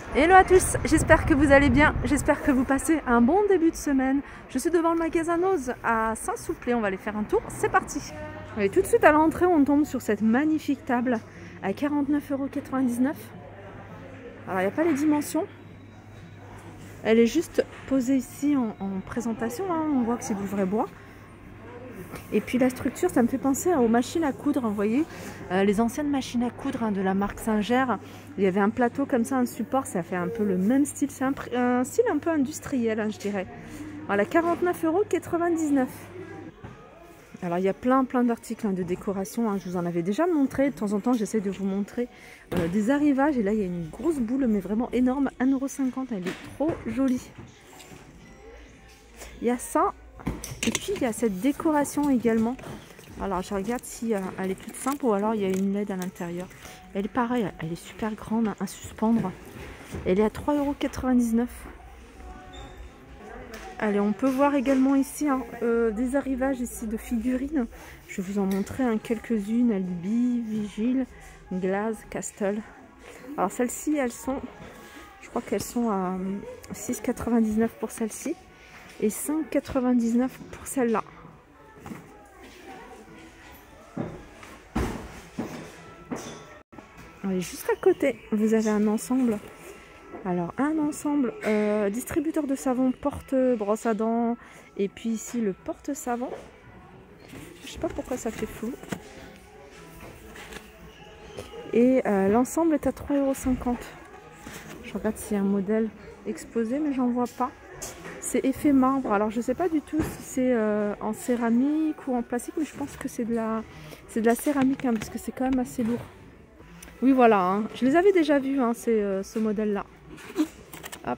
Hello à tous, j'espère que vous allez bien, j'espère que vous passez un bon début de semaine. Je suis devant le magasin Nose à Saint-Souplé, on va aller faire un tour, c'est parti. Et tout de suite à l'entrée, on tombe sur cette magnifique table à 49,99 €. Alors il n'y a pas les dimensions, elle est juste posée ici en présentation, hein. On voit que c'est du vrai bois. Et puis la structure, ça me fait penser aux machines à coudre, vous voyez, les anciennes machines à coudre de la marque Singer. Il y avait un plateau comme ça, un support, ça fait un peu le même style, c'est un style un peu industriel, hein, je dirais. Voilà, 49,99 €. Alors il y a plein d'articles de décoration, hein. Je vous en avais déjà montré, de temps en temps j'essaie de vous montrer des arrivages. Et là il y a une grosse boule, mais vraiment énorme, 1,50 €, elle est trop jolie. Il y a ça. Et puis il y a cette décoration également. Alors je regarde si elle est toute simple ou alors il y a une LED à l'intérieur. Elle est pareille, elle est super grande, hein, à suspendre. Elle est à 3,99 €. Allez, on peut voir également ici des arrivages ici de figurines. Je vais vous en montrer quelques-unes. Alibi, Vigile, Glaze, Castle. Alors celles-ci, je crois qu'elles sont à 6,99 € pour celle-ci. Et 5,99 € pour celle-là. Et juste à côté, vous avez un ensemble. Alors, un ensemble distributeur de savon, porte brosse à dents. Et puis ici, le porte-savon. Je sais pas pourquoi ça fait flou. Et l'ensemble est à 3,50 €. Je regarde s'il y a un modèle exposé, mais j'en vois pas. C'est effet marbre, alors je sais pas du tout si c'est en céramique ou en plastique, mais je pense que c'est de la céramique, hein, parce que c'est quand même assez lourd. Oui voilà, hein. Je les avais déjà vus, hein, ce modèle là. Hop.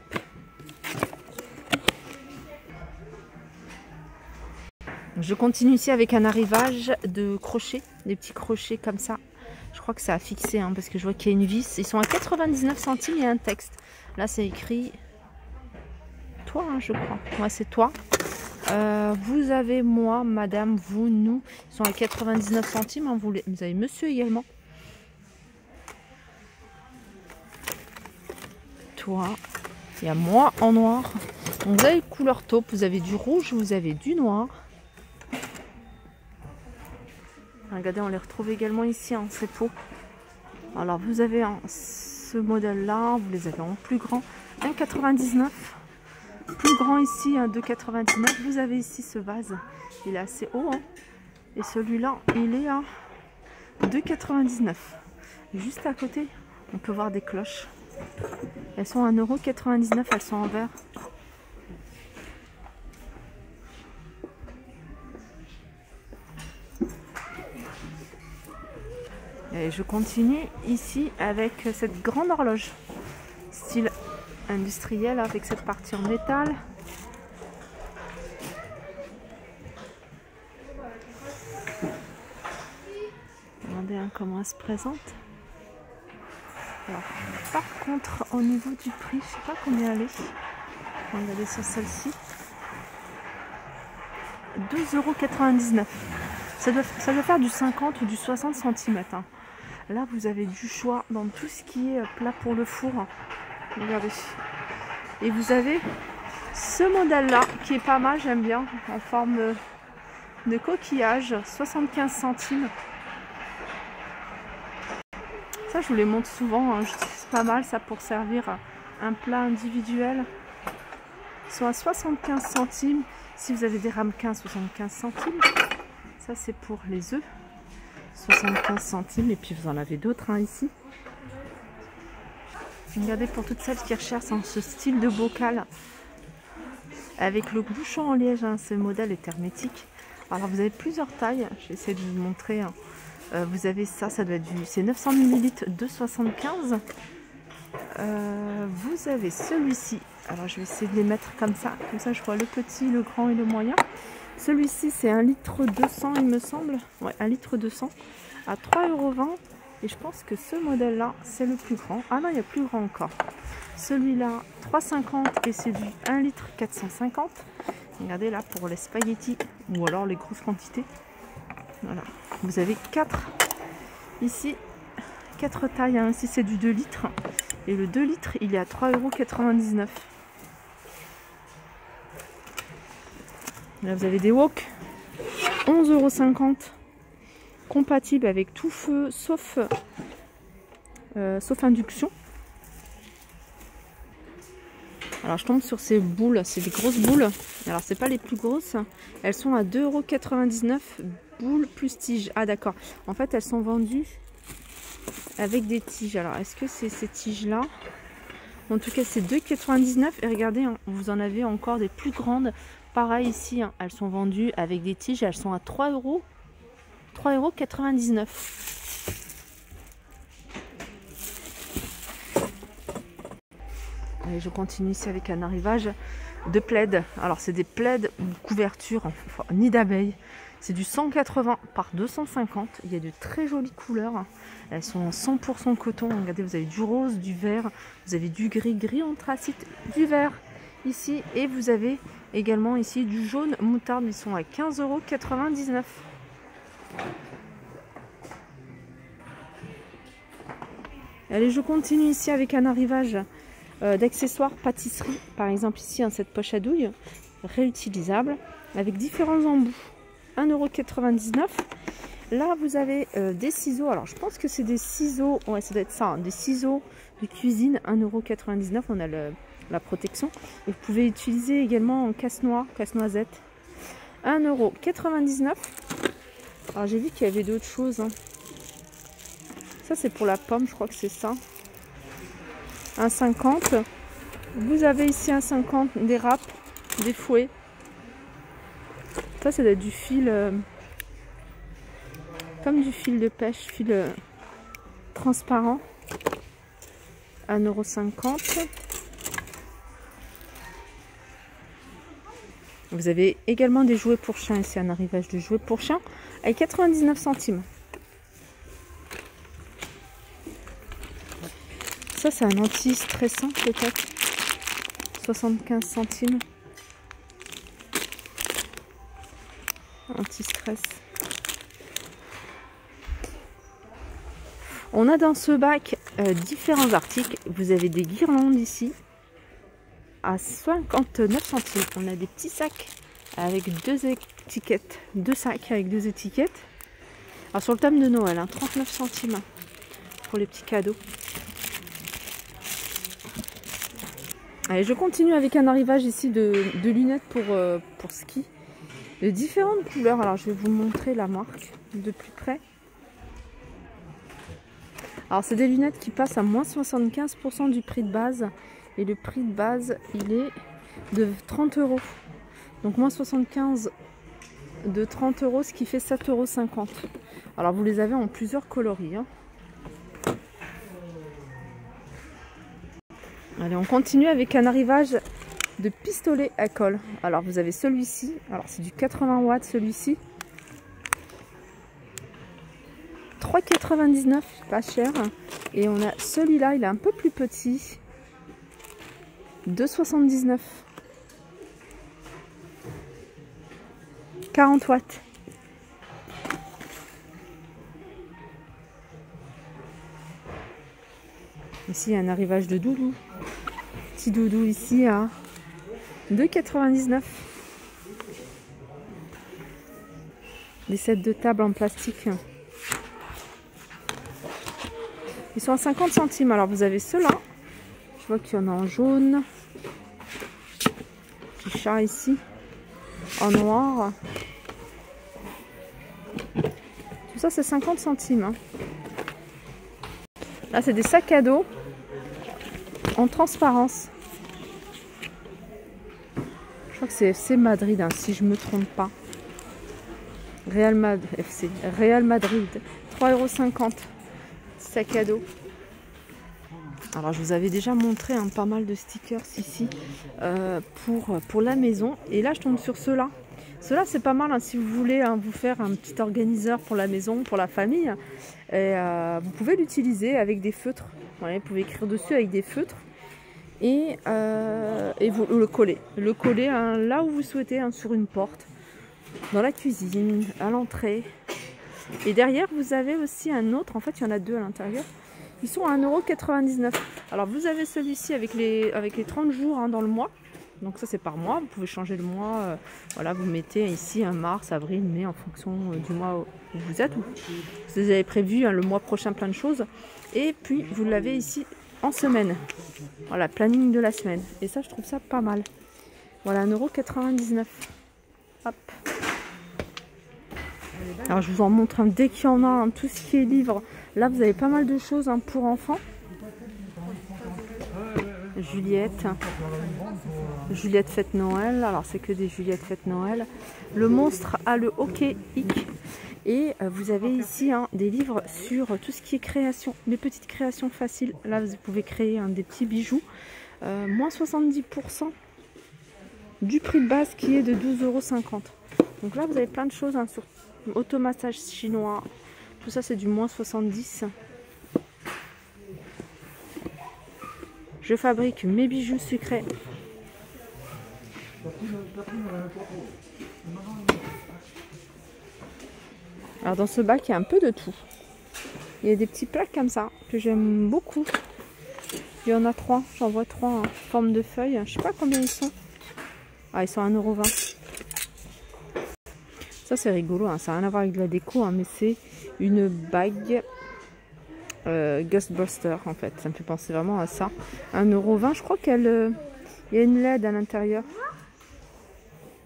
Je continue ici avec un arrivage de crochets, des petits crochets comme ça. Je crois que ça a fixé, hein, parce que je vois qu'il y a une vis. Ils sont à 99 centimes, il y a un texte. Là c'est écrit... Toi, hein, je crois. Ouais, c'est toi. Vous avez moi, madame, vous, nous. Ils sont à 99 centimes. Hein, vous avez monsieur également. Toi. Il y a moi en noir. Donc, vous avez couleur taupe. Vous avez du rouge. Vous avez du noir. Regardez, on les retrouve également ici en cepo. Alors, vous avez ce modèle-là. Vous les avez en plus grand. 1,99 €. Plus grand ici, 2,99 €. Vous avez ici ce vase, il est assez haut, hein. Et celui-là, il est à 2,99 €. Juste à côté, on peut voir des cloches. Elles sont à 1,99 €, elles sont en verre. Et je continue ici avec cette grande horloge, style industriel, avec cette partie en métal. Regardez comment elle se présente. Alors, par contre, au niveau du prix, je sais pas combien elle est. On va regarder sur celle-ci. 12,99 €. Ça doit faire du 50 ou du 60 cm. Hein. Là, vous avez du choix dans tout ce qui est plat pour le four. Regardez. Et vous avez ce modèle-là qui est pas mal, j'aime bien, en forme de coquillage, 75 centimes. Ça, je vous les montre souvent, hein. C'est pas mal ça pour servir un plat individuel. Ils sont à 75 centimes. Si vous avez des ramequins, 75 centimes. Ça, c'est pour les œufs. 75 centimes. Et puis, vous en avez d'autres, hein, ici. Regardez, pour toutes celles qui recherchent ce style de bocal avec le bouchon en liège, hein, ce modèle est hermétique. Alors vous avez plusieurs tailles, j'essaie de vous montrer, hein. Vous avez ça doit être c'est 900 ml, 2,75 €. Vous avez celui-ci, alors je vais essayer de les mettre comme ça je vois le petit, le grand et le moyen. Celui-ci c'est 1,2 litre il me semble, ouais, 1,2 litre à 3,20 €. Et je pense que ce modèle-là, c'est le plus grand. Ah non, il y a plus grand encore. Celui-là, 3,50 € et c'est du 1,450 litre. Regardez là pour les spaghettis ou alors les grosses quantités. Voilà. Vous avez 4 ici, 4 tailles. Hein. Ici, c'est du 2 litres. Et le 2 litres, il est à 3,99 €. Là, vous avez des wok, 11,50 €. Compatible avec tout feu, sauf induction. Alors, je tombe sur ces boules, c'est des grosses boules. Alors, c'est pas les plus grosses. Elles sont à 2,99 €, boules plus tiges. Ah, d'accord. En fait, elles sont vendues avec des tiges. Alors, est-ce que c'est ces tiges-là? En tout cas, c'est 2,99 €. Et regardez, hein, vous en avez encore des plus grandes. Pareil ici, hein, elles sont vendues avec des tiges. Elles sont à 3,99 €. Allez, je continue ici avec un arrivage de plaids. Alors, c'est des plaids ou couvertures, enfin, nid d'abeilles. C'est du 180 par 250. Il y a de très jolies couleurs. Elles sont en 100% coton. Regardez, vous avez du rose, du vert, vous avez du gris, gris anthracite, du vert ici. Et vous avez également ici du jaune moutarde. Ils sont à 15,99 €. Allez, je continue ici avec un arrivage d'accessoires pâtisserie. Par exemple ici, hein, cette poche à douille réutilisable avec différents embouts. 1,99 €. Là, vous avez des ciseaux. Alors, je pense que c'est des ciseaux. Ouais, ça doit être ça. Hein, des ciseaux de cuisine. 1,99 €. On a la protection. Et vous pouvez utiliser également en casse-noix, casse-noisette. 1,99 €. Alors, j'ai vu qu'il y avait d'autres choses. Hein. Ça, c'est pour la pomme. Je crois que c'est ça. 1,50 €. Vous avez ici 1,50 € des râpes, des fouets. Ça doit être du fil, comme du fil de pêche, fil transparent. 1,50 €. Vous avez également des jouets pour chiens ici, un arrivage de jouets pour chiens avec 99 centimes. Ça, c'est un anti-stressant peut-être. 75 centimes. Anti-stress. On a dans ce bac différents articles. Vous avez des guirlandes ici à 59 centimes. On a des petits sacs avec deux étiquettes. Deux sacs avec deux étiquettes. Alors sur le thème de Noël, hein, 39 centimes pour les petits cadeaux. Allez, je continue avec un arrivage ici de lunettes pour ski. De différentes couleurs. Alors, je vais vous montrer la marque de plus près. Alors, c'est des lunettes qui passent à moins 75% du prix de base. Et le prix de base, il est de 30 €. Donc, moins 75 de 30 €, ce qui fait 7,50 €. Alors, vous les avez en plusieurs coloris. Hein. Allez, on continue avec un arrivage de pistolet à colle. Alors, vous avez celui-ci. Alors, c'est du 80 watts, celui-ci. 3,99 €, pas cher. Et on a celui-là, il est un peu plus petit. 2,79 €. 40 watts. Ici, il y a un arrivage de doudou. Petit doudou ici à 2,99 €. Des sets de table en plastique. Ils sont à 50 centimes. Alors, vous avez ceux-là. Je vois qu'il y en a en jaune. Petit chat ici. En noir. Tout ça, c'est 50 centimes. Hein. Là, c'est des sacs à dos en transparence. Je crois que c'est FC Madrid, hein, si je ne me trompe pas. Real Madrid, FC, Real Madrid. 3,50 €. Sac à dos. Alors, je vous avais déjà montré hein, pas mal de stickers ici pour la maison. Et là, je tombe sur ceux-là. Ceux-là, c'est pas mal hein, si vous voulez hein, vous faire un petit organiseur pour la maison, pour la famille. Et, vous pouvez l'utiliser avec des feutres. Voilà, vous pouvez écrire dessus avec des feutres. Et vous le coller. Le coller hein, là où vous souhaitez, hein, sur une porte, dans la cuisine, à l'entrée. Et derrière, vous avez aussi un autre. En fait, il y en a deux à l'intérieur. Ils sont à 1,99 €. Alors vous avez celui-ci avec les 30 jours hein, dans le mois. Donc ça c'est par mois, vous pouvez changer le mois. Voilà, vous mettez ici un mars, avril, mai en fonction du mois où vous êtes. Vous avez prévu hein, le mois prochain plein de choses. Et puis vous l'avez ici en semaine. Voilà, planning de la semaine. Et ça je trouve ça pas mal. Voilà, 1,99 €. Hop. Alors je vous en montre hein, dès qu'il y en a, hein, tout ce qui est livre. Là vous avez pas mal de choses hein, pour enfants. Juliette fête Noël, alors c'est que des Juliette fête Noël. Le monstre a le hockey hic. Et vous avez ici hein, des livres sur tout ce qui est création, des petites créations faciles. Là vous pouvez créer hein, des petits bijoux. Moins 70% du prix de base qui est de 12,50 €. Donc là vous avez plein de choses hein, sur automassage chinois. Tout ça c'est du moins 70. Je fabrique mes bijoux sucrés. Alors dans ce bac, il y a un peu de tout. Il y a des petits plaques comme ça que j'aime beaucoup. Il y en a 3, j'en vois 3 en forme de feuille. Je sais pas combien ils sont. Ah, ils sont à 1,20 €. Ça c'est rigolo, hein. Ça n'a rien à voir avec de la déco, hein, mais c'est une bague Ghostbuster en fait. Ça me fait penser vraiment à ça. 1,20 €, je crois qu'elle... il y a une LED à l'intérieur.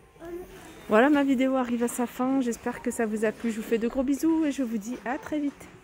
Voilà, ma vidéo arrive à sa fin. J'espère que ça vous a plu. Je vous fais de gros bisous et je vous dis à très vite.